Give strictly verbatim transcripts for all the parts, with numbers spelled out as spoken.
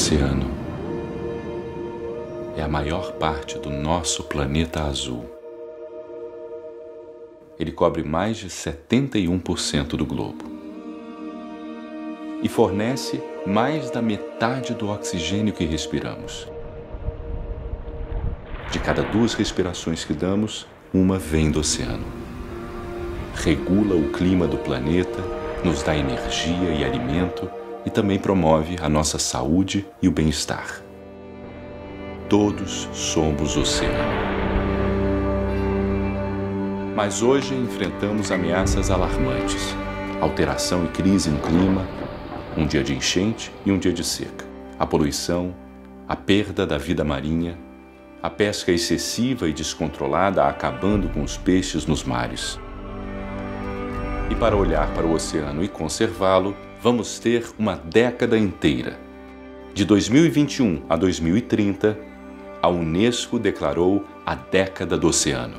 oceano é a maior parte do nosso planeta azul. Ele cobre mais de setenta e um por cento do globo e fornece mais da metade do oxigênio que respiramos. De cada duas respirações que damos, uma vem do oceano. Regula o clima do planeta, nos dá energia e alimento e também promove a nossa saúde e o bem-estar. Todos somos oceano. Mas hoje enfrentamos ameaças alarmantes: alteração e crise no clima, um dia de enchente e um dia de seca, a poluição, a perda da vida marinha, a pesca excessiva e descontrolada acabando com os peixes nos mares. E para olhar para o oceano e conservá-lo, vamos ter uma década inteira. De dois mil e vinte e um a dois mil e trinta, a Unesco declarou a Década do Oceano.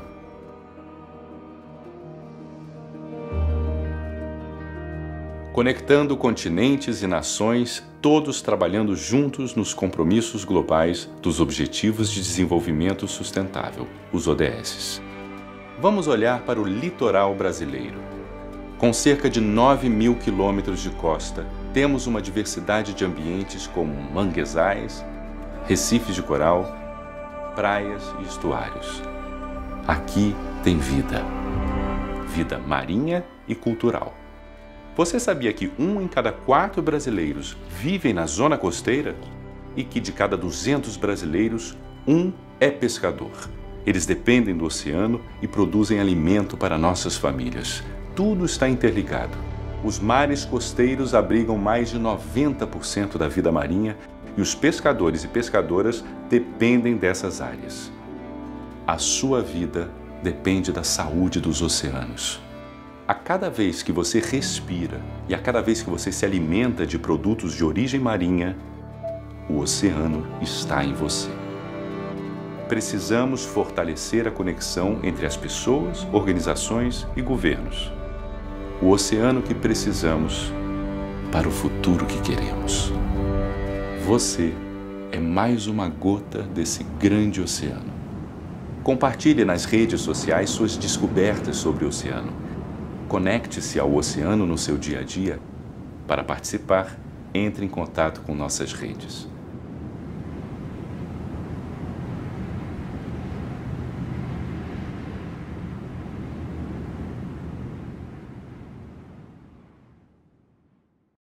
Conectando continentes e nações, todos trabalhando juntos nos compromissos globais dos Objetivos de Desenvolvimento Sustentável, os O D S. Vamos olhar para o litoral brasileiro. Com cerca de nove mil quilômetros de costa, temos uma diversidade de ambientes como manguezais, recifes de coral, praias e estuários. Aqui tem vida. Vida marinha e cultural. Você sabia que um em cada quatro brasileiros vivem na zona costeira? E que de cada duzentos brasileiros, um é pescador. Eles dependem do oceano e produzem alimento para nossas famílias. Tudo está interligado. Os mares costeiros abrigam mais de noventa por cento da vida marinha e os pescadores e pescadoras dependem dessas áreas. A sua vida depende da saúde dos oceanos. A cada vez que você respira e a cada vez que você se alimenta de produtos de origem marinha, o oceano está em você. Precisamos fortalecer a conexão entre as pessoas, organizações e governos. O oceano que precisamos para o futuro que queremos. Você é mais uma gota desse grande oceano. Compartilhe nas redes sociais suas descobertas sobre o oceano. Conecte-se ao oceano no seu dia a dia. Para participar, entre em contato com nossas redes.